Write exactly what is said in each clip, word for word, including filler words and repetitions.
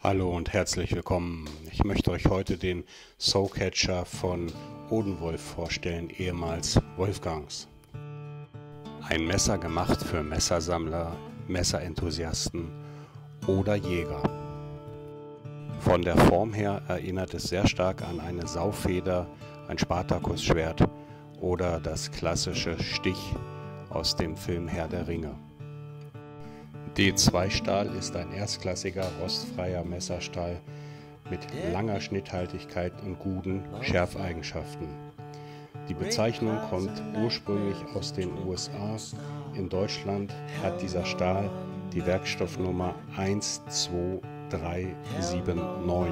Hallo und herzlich willkommen. Ich möchte euch heute den Soulcatcher von Odenwolf vorstellen, ehemals Wolfgangs. Ein Messer gemacht für Messersammler, Messerenthusiasten oder Jäger. Von der Form her erinnert es sehr stark an eine Saufeder, ein Spartakusschwert oder das klassische Stich aus dem Film Herr der Ringe. D zwei Stahl ist ein erstklassiger, rostfreier Messerstahl mit langer Schnitthaltigkeit und guten Schärfeigenschaften. Die Bezeichnung kommt ursprünglich aus den U S A. In Deutschland hat dieser Stahl die Werkstoffnummer eins zwei drei sieben neun.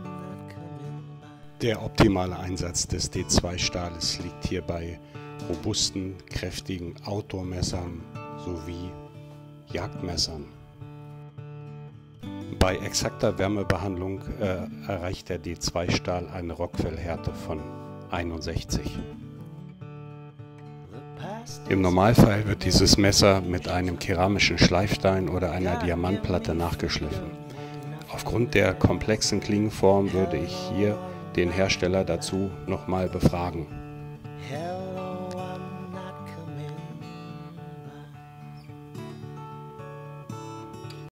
Der optimale Einsatz des D zwei Stahles liegt hier bei robusten, kräftigen Outdoor-Messern sowie Jagdmessern. Bei exakter Wärmebehandlung äh, erreicht der D zwei Stahl eine Rockwell-Härte von einundsechzig. Im Normalfall wird dieses Messer mit einem keramischen Schleifstein oder einer Diamantplatte nachgeschliffen. Aufgrund der komplexen Klingenform würde ich hier den Hersteller dazu nochmal befragen.